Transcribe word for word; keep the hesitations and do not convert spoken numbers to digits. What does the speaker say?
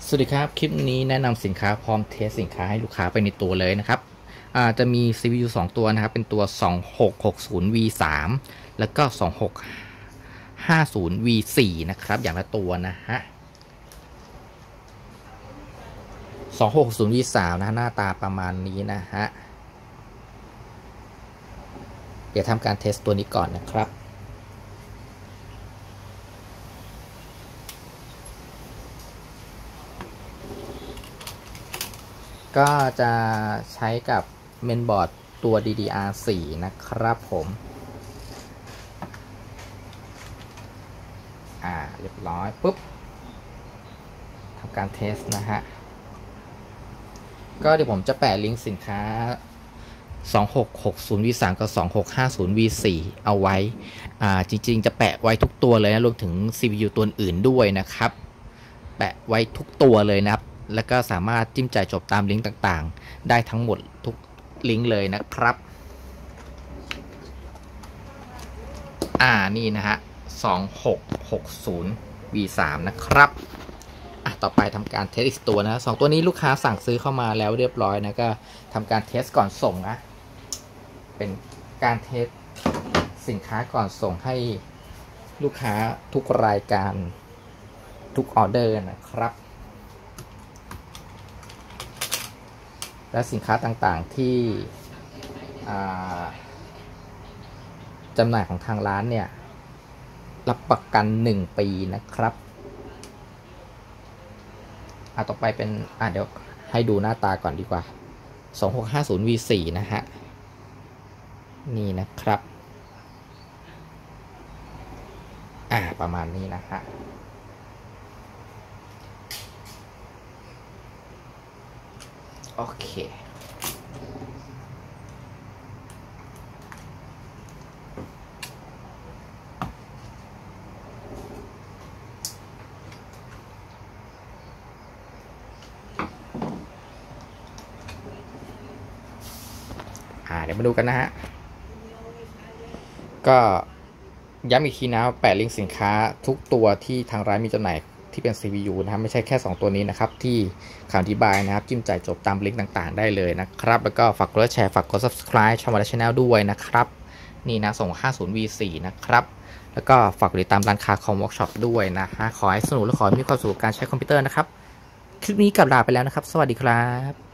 สวัสดีครับคลิปนี้แนะนำสินค้าพร้อมเทสสินค้าให้ลูกค้าไปในตัวเลยนะครับจะมี ซี พี ยู สองตัวนะครับเป็นตัว สองหกหกศูนย์ วี สาม แล้วก็ สองหกห้าศูนย์ วี สี่ นะครับอย่างละตัวนะฮะ สองหกหกศูนย์ วี สาม นะหน้าตาประมาณนี้นะฮะเดี๋ยวทำการเทสตัวนี้ก่อนนะครับก็จะใช้กับเมนบอร์ดตัว ดี ดี อาร์ โฟร์ นะครับผมอ่าเรียบร้อยปุ๊บทำการเทสนะฮะก็เดี๋ยวผมจะแปะลิงก์สินค้า สองหกหกศูนย์ วี สาม กับ สองหกห้าศูนย์ วี สี่ เอาไว้อ่าจริงๆจะแปะไว้ทุกตัวเลยนะรวมถึง ซี พี ยู ตัวอื่นด้วยนะครับแปะไว้ทุกตัวเลยนะครับแล้วก็สามารถจิ้มจ่ายจบตามลิงก์ต่างๆได้ทั้งหมดทุกลิงก์เลยนะครับอ่านี่นะฮะ สองหกหกศูนย์ วี สาม นะครับอ่ะต่อไปทำการเทสอีกตัวนะสองตัวนี้ลูกค้าสั่งซื้อเข้ามาแล้วเรียบร้อยนะก็ทำการเทสก่อนส่งนะเป็นการเทสสินค้าก่อนส่งให้ลูกค้าทุกรายการทุกออเดอร์นะครับและสินค้าต่างๆที่จำหน่ายของทางร้านเนี่ยรับประกันหนึ่งปีนะครับอ่ะต่อไปเป็นอ่ะเดี๋ยวให้ดูหน้าตาก่อนดีกว่า สองหกห้าศูนย์ วี สี่ นะฮะนี่นะครับอ่าประมาณนี้นะฮะโอเคอ่าเดี๋ยวมาดูกันนะฮะก็ย้ำอีกทีนะแปะลิงก์สินค้าทุกตัวที่ทางร้านมีจำหน่ายที่เป็น ซี พี ยู นะครับไม่ใช่แค่สองตัวนี้นะครับที่คำอธิบายนะครับจิ้มจ่ายจบตามลิงก์ต่างๆได้เลยนะครับแล้วก็ฝากกดแชร์ฝากกด ซับสไครบ์ ช่องวันชาแนลด้วยนะครับนี่นะส่งห้าศูนย์ วี สี่ นะครับแล้วก็ฝากติดตามร้านค้าคอมเวิร์กช็อปด้วยนะฮะขอให้สนุกและขอให้มีความสุขกับการใช้คอมพิวเตอร์นะครับคลิปนี้กลับลาไปแล้วนะครับสวัสดีครับ